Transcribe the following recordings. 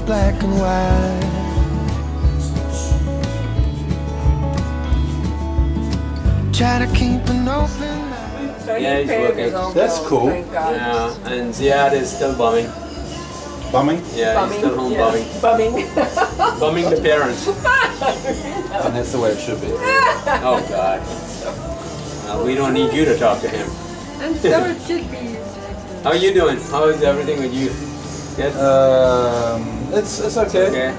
black and white. Try to keep an open mind. So Yeah, he's working. That's cool. Yeah, and Ziad is still bumming. Bumming? Yeah, he's still home bumming. Bumming. Bumming the parents. And that's the way it should be. Oh God. We don't need you to talk to him. And so it should be. How are you doing? How is everything with you? Good? It's okay. Okay.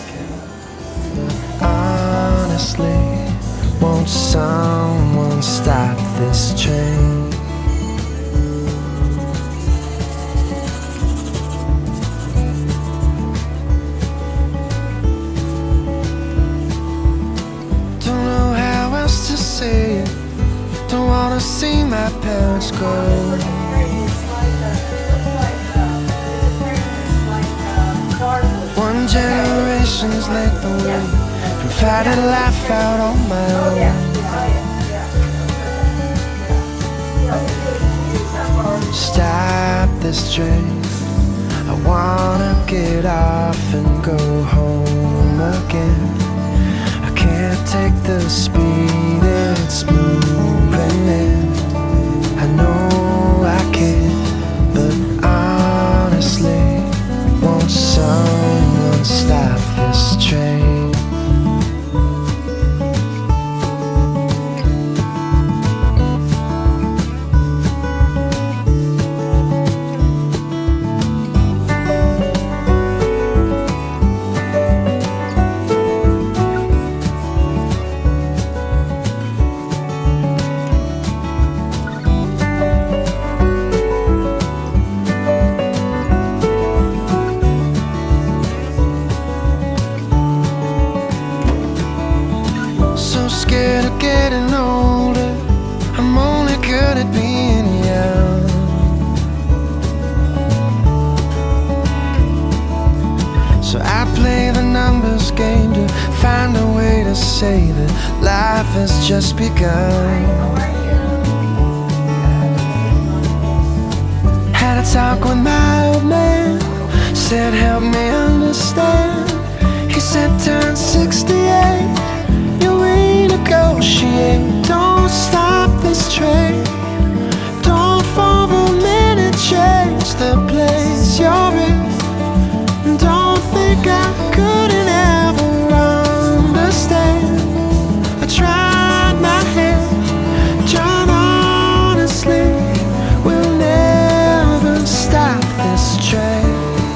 Honestly, won't someone stop this train? Don't know how else to say it. Don't wanna see my parents go. One generation's length away from fighting life out on my own. Stop this train. I wanna get off and go home again. I can't take the speed it's moving in. I know I can't, but honestly, won't someone stop this train? Scared of getting older, I'm only good at being young. So I play the numbers game to find a way to say that life has just begun. Had a talk with my old man, said help me understand. He said turn 68, negotiate, don't stop this train. Don't for a minute change the place you're in. Don't think I couldn't ever understand. I tried my hand, John, honestly, we'll never stop this train.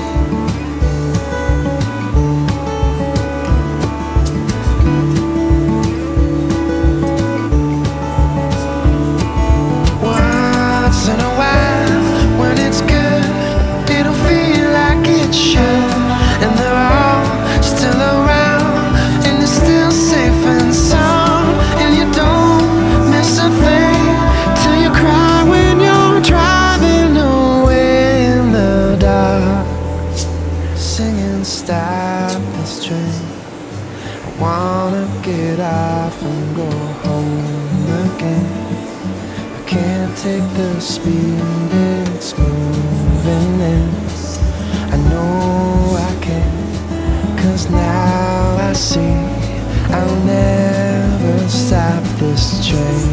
In a while, when it's good, it'll feel like it should. And they're all still around, and you're still safe and sound. And you don't miss a thing till you cry when you're driving away in the dark, singing stop this train. I wanna get off and go home again. Can't take the speed it's moving in. I know I can't, 'cause now I see I'll never stop this train.